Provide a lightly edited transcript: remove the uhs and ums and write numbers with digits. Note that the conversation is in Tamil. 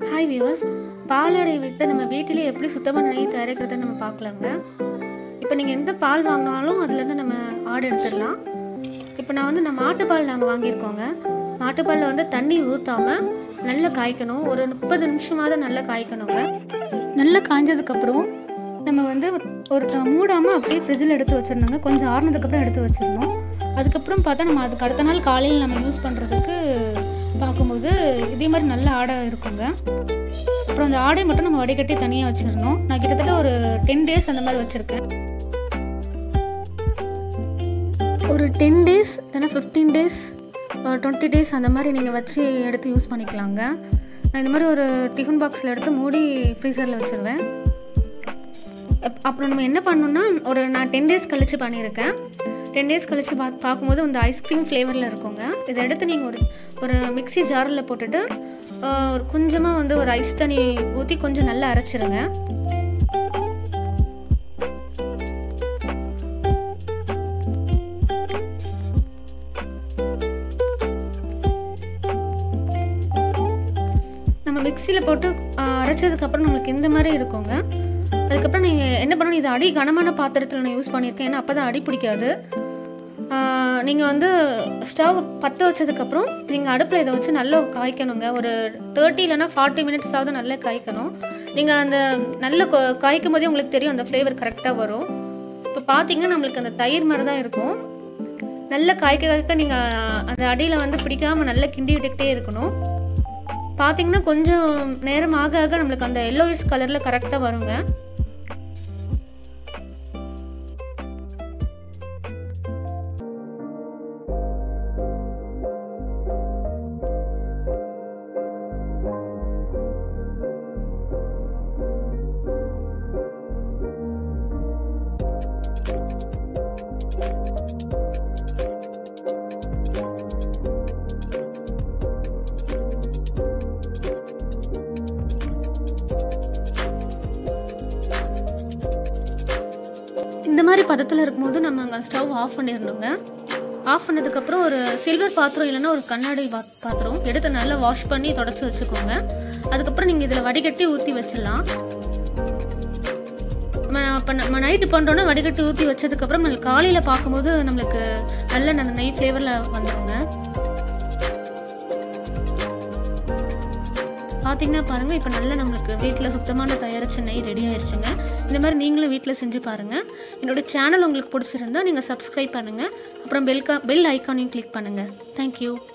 ஹாய் வியூவர்ஸ், பாலாடை வைத்து நம்ம வீட்டிலே எப்படி சுத்தமான நெய் தயாரிக்கிறத நம்ம பார்க்கலாங்க. இப்போ நீங்கள் எந்த பால் வாங்கினாலும் அதுலேருந்து நம்ம ஆடை எடுத்துடலாம். இப்போ நான் மாட்டுப்பால் நாங்கள் வாங்கியிருக்கோங்க. மாட்டுப்பாலில் வந்து தண்ணி ஊற்றாமல் நல்லா காய்க்கணும். ஒரு 30 நிமிஷமாவது நல்லா காய்க்கணுங்க. நல்லா காய்ஞ்சதுக்கப்புறம் நம்ம ஒரு மூடாமல் அப்படியே ஃப்ரிட்ஜில் எடுத்து வச்சிடணுங்க. கொஞ்சம் ஆறுனதுக்கப்புறம் எடுத்து வச்சிடணும். அதுக்கப்புறம் பார்த்தா நம்ம அதுக்கு அடுத்த நாள் காலையில் நம்ம யூஸ் பண்ணுறதுக்கு பார்க்கும்போது இதே மாதிரி நல்ல ஆடை இருக்குங்க. அப்புறம் அந்த ஆடை மட்டும் நம்ம வடிகட்டி தனியாக வச்சிடணும். நான் கிட்டத்தட்ட ஒரு 10 days அந்த மாதிரி வச்சுருக்கேன். ஒரு 10 days இல்லைன்னா 15 days 20 days அந்த மாதிரி நீங்கள் வச்சு எடுத்து யூஸ் பண்ணிக்கலாங்க. நான் இந்த மாதிரி ஒரு டிஃபன் பாக்ஸில் எடுத்து மூடி ஃப்ரீசரில் வச்சுருவேன். அப்புறம் நம்ம என்ன பண்ணணும்னா, நான் 10 days கழிச்சு பண்ணியிருக்கேன். 10 days கழிச்சு பார்க்கும்போது அந்த ஐஸ்கிரீம் ஃப்ளேவரில் இருக்குங்க. இதை எடுத்து நீங்கள் ஒரு மிக்ஸி ஜாரில் போட்டுட்டு கொஞ்சமாக ஒரு ஐஸ் தண்ணி ஊற்றி கொஞ்சம் நல்லா அரைச்சிருங்க. நம்ம மிக்ஸியில் போட்டு அரைச்சதுக்கப்புறம் நம்மளுக்கு இந்த மாதிரி இருக்குங்க. அதுக்கப்புறம் நீங்கள் என்ன பண்ணணும், இது அடி கனமான பாத்திரத்தில் நான் யூஸ் பண்ணியிருக்கேன். ஏன்னா அப்போ தான் அடி பிடிக்காது. நீங்கள் ஸ்டவ் பற்ற வச்சதுக்கப்புறம் நீங்கள் அடுப்பில் இதை வச்சு நல்லா காய்க்கணுங்க. ஒரு 30 இல்லைன்னா 40 minutes நல்லா காய்க்கணும். நீங்கள் அந்த நல்ல காய்க்கும் போதே உங்களுக்கு தெரியும் அந்த ஃப்ளேவர் கரெக்டாக வரும். இப்போ பார்த்தீங்கன்னா நம்மளுக்கு அந்த தயிர் மாதிரி தான் இருக்கும். நல்லா காய்க்க நீங்கள் அந்த அடியில் பிடிக்காமல் நல்லா கிண்டி விட்டுக்கிட்டே இருக்கணும். பார்த்தீங்கன்னா கொஞ்சம் நேரம் ஆக ஆக நம்மளுக்கு அந்த எல்லோயிஷ் கலரில் கரெக்டாக வருங்க. இந்த மாதிரி பதத்தில் இருக்கும்போது நம்ம அங்கே ஸ்டவ் ஆஃப் பண்ணிடணுங்க. ஆஃப் பண்ணதுக்கப்புறம் ஒரு சில்வர் பாத்திரம் இல்லைன்னா ஒரு கண்ணாடி பாத்திரம் எடுத்து நல்லா வாஷ் பண்ணி தொடச்சி வச்சுக்கோங்க. அதுக்கப்புறம் நீங்கள் இதில் வடிகட்டி ஊற்றி வச்சிடலாம். நம்ம நைட்டு பண்ணுறோன்னா வடிகட்டி ஊற்றி வச்சதுக்கப்புறம் நம்மளுக்கு காலையில் பார்க்கும்போது நம்மளுக்கு நல்ல அந்த நெய் ஃப்ளேவரில் வந்துடுங்க. பார்த்தீங்கன்னா பாருங்கள், இப்போ நல்லா நம்மளுக்கு வீட்டில் சுத்தமான தயாரிச்ச நெய் ரெடி ஆயிடுச்சுங்க. இந்த மாதிரி நீங்களும் வீட்டில் செஞ்சு பாருங்கள். என்னோட சேனல் உங்களுக்கு பிடிச்சிருந்தா நீங்கள் சப்ஸ்கிரைப் பண்ணுங்கள். அப்புறம் பெல் ஐக்கானையும் கிளிக் பண்ணுங்கள். தேங்க்யூ.